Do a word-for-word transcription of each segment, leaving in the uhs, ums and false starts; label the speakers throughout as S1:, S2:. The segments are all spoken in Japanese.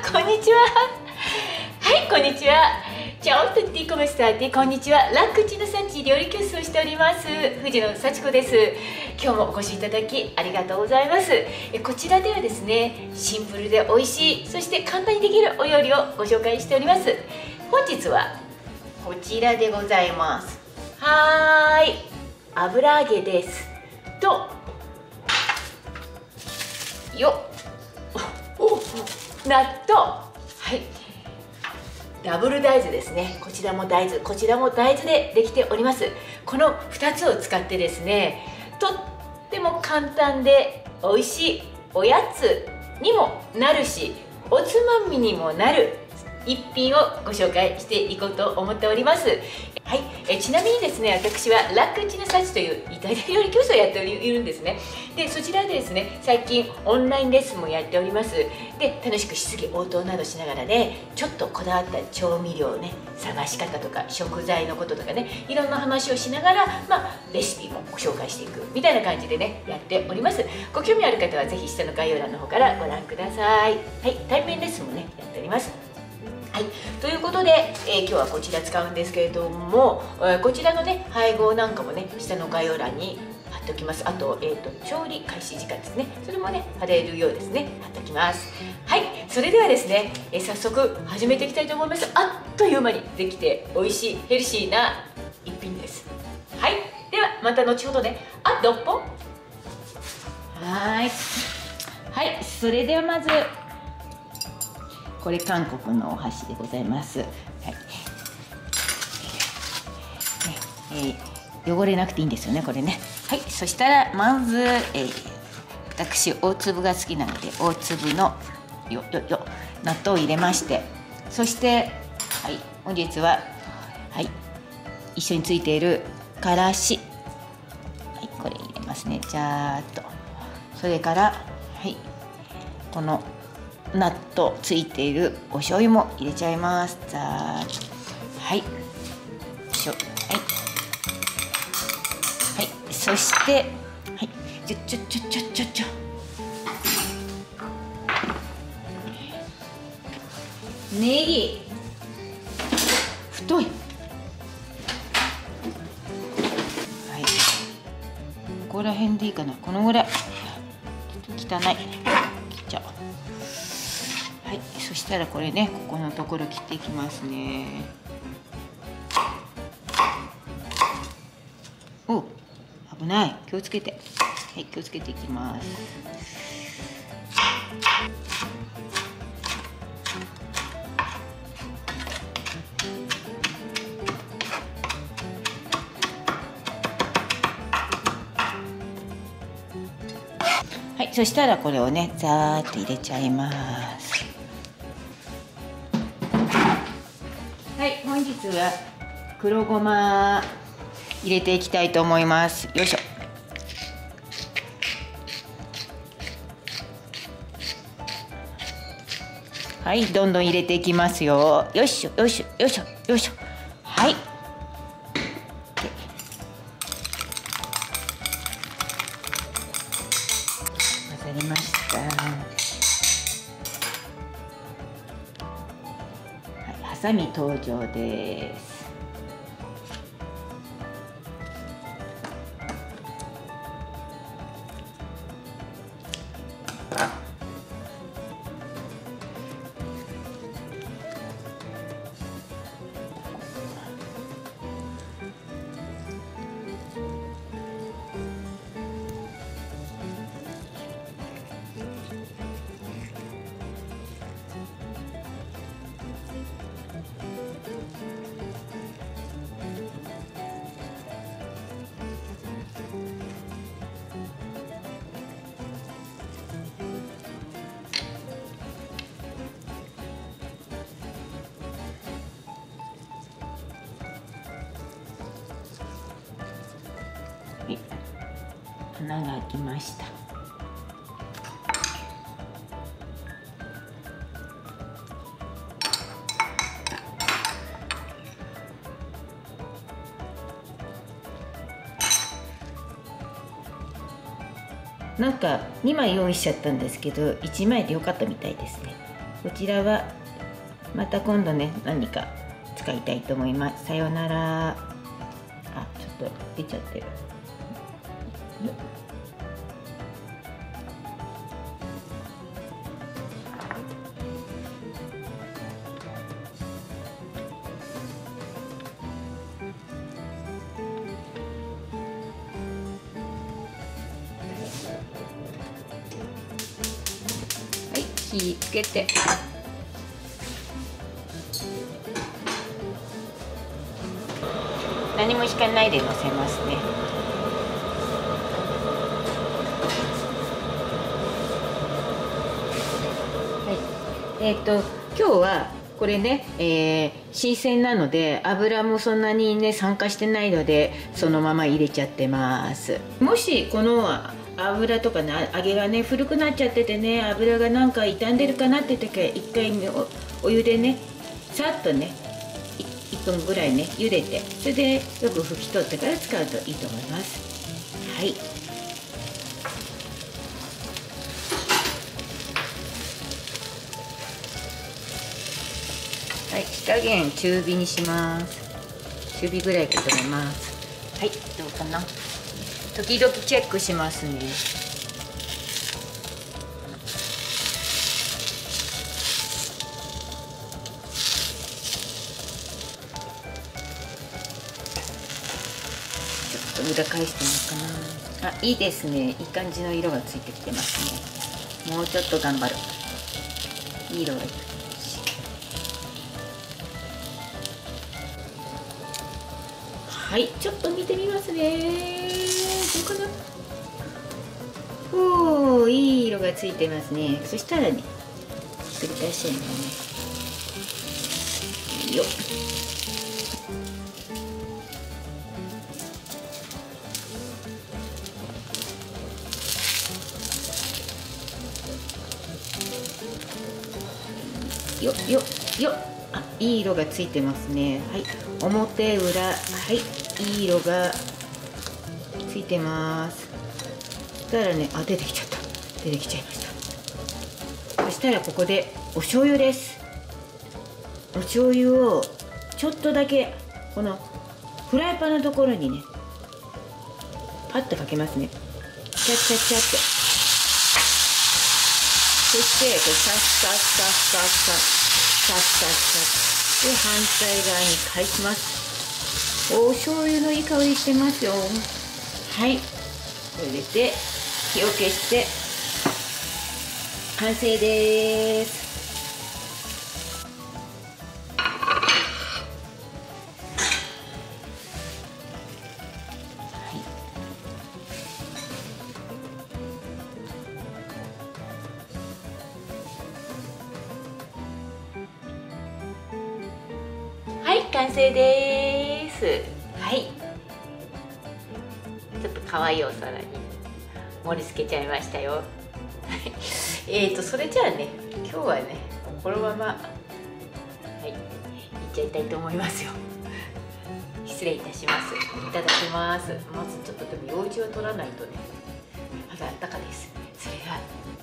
S1: こんにちは。はい、こんにちは。Ciao a tutti, come state? こんにちは。ラクチの産地料理教室をしております藤野幸子です。今日もお越しいただきありがとうございます。えこちらではですね、シンプルで美味しい、そして簡単にできるお料理をご紹介しております。本日はこちらでございます。はーい、油揚げですとよっ納豆、はい、ダブル大豆ですね。こちらも大豆、こちらも大豆でできております。このふたつを使ってですね、とっても簡単で美味しいおやつにもなるし、おつまみにもなる一品をご紹介していこうと思っております。はい、えちなみにですね、私はラクチナサチというイタリア料理教室をやっているんですね。でそちらでですね、最近オンラインレッスンもやっております。で楽しく質疑応答などしながらね、ちょっとこだわった調味料ね、探し方とか食材のこととかね、いろんな話をしながら、まあ、レシピもご紹介していくみたいな感じでね、やっております。ご興味ある方はぜひ下の概要欄の方からご覧ください。はい、対面レッスンもねやっております。はい、ということで、えー、今日はこちら使うんですけれども、えー、こちらのね配合なんかもね下の概要欄に貼っておきます。あと、えーと、調理開始時間ですね、それもね貼れるようですね、貼っておきます。はい、それではですね、えー、早速始めていきたいと思います。あっという間にできて美味しいヘルシーな一品です。はい、ではまた後ほどね。あ、どっぽん。はい、はい、それではまずこれ韓国のお箸でございます。はい、えー、汚れなくていいんですよね、これね。はい、そしたらまず、えー、私大粒が好きなので大粒のよよよ納豆を入れまして、そしてはい、本日ははい一緒についているからし、はい、これ入れますね、じゃーっと。それからはいこの納豆ついているお醤油も入れちゃいます。ざーっと、はい、しょ、はい、はい、そして、はい、ちょちょちょちょちょちょ、ネギ、太い、はい、ここら辺でいいかな、このぐらい、ちょっと汚い。はい、そしたらこれね、ここのところ切っていきますね。お、危ない、気をつけて。はい、気をつけていきます。はい、そしたらこれをね、ざーっと入れちゃいます。はい、本日は黒ごま入れていきたいと思います。よいしょ。はい、どんどん入れていきますよ。よいしょよいしょよいしょよいしょ。はい。混ざりました。ハサミ登場です。穴が開きました。なんかにまい用意しちゃったんですけど、いちまいでよかったみたいですね。 こちらはまた今度ね何か使いたいと思います。さようなら。あ、ちょっと出ちゃってる。はい、火つけて。何も引かないでのせますね。はい、えっと今日はこれね、えー、新鮮なので油もそんなにね酸化してないのでそのまま入れちゃってます。もしこの油とかね揚げがね古くなっちゃっててね油がなんか傷んでるかなって時は一回お, お湯でねさっとねいっぷんぐらいね茹でて、それでよく拭き取ってから使うといいと思います。はい、はい、火加減中火にします。中火ぐらいだと思います。はい、どうかな。時々チェックしますね。裏返してみようかな。あ、いいですね。いい感じの色がついてきてますね。もうちょっと頑張る。いい色がいく。はい、ちょっと見てみますね。どうかな。おお、いい色がついてますね。そしたらね、ひっくり返しちゃいますね。よっ。よっよっよっ。あ、いい色がついてますね。はい、表裏、はい、いい色がついてます。そしたらね、あ、出てきちゃった。出てきちゃいました。そしたらここでお醤油です。お醤油をちょっとだけこのフライパンのところにね、パッとかけますね。チャッチャッチャッと。そしてこれサッサッサッサッサッサッサッサッで反対側に返します。お醤油のいい香りしてますよ。はい、これ入れて火を消して完成です。はい、完成です。はい、ちょっと可愛いお皿に盛り付けちゃいましたよ。えーとそれじゃあね、今日はねこのままはいいっちゃいたいと思いますよ。失礼いたします。いただきます。まずちょっとでも用事を取らないとね。まだあったかです。それが、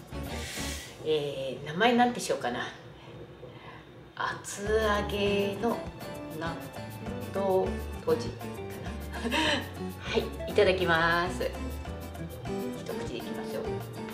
S1: えー、名前なんてしようかな。厚揚げの納豆とじかな。はい、いただきます。一口でいきましょう。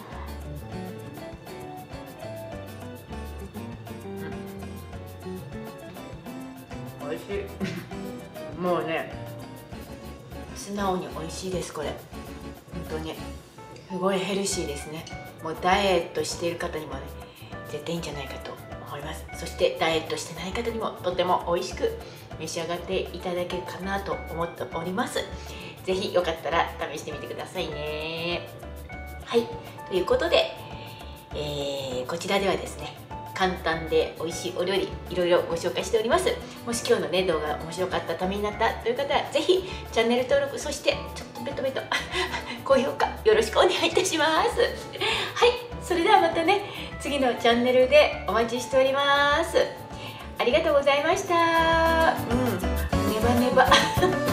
S1: うん、美味しい。もうね、素直に美味しいです。これ本当にすごいヘルシーですね。もうダイエットしている方にもね絶対いいんじゃないかと思います。そしてダイエットしてない方にもとても美味しく召し上がっていただけるかなと思っております。ぜひよかったら試してみてくださいね。はい、ということで、えー、こちらではですね簡単で美味しいお料理いろいろご紹介しております。もし今日のね動画が面白かった、ためになったという方はぜひチャンネル登録、そしてちょっとベトベト高評価よろしくお願いいたします。はい、それではまたね次のチャンネルでお待ちしております。ありがとうございました。うん、ネバネバ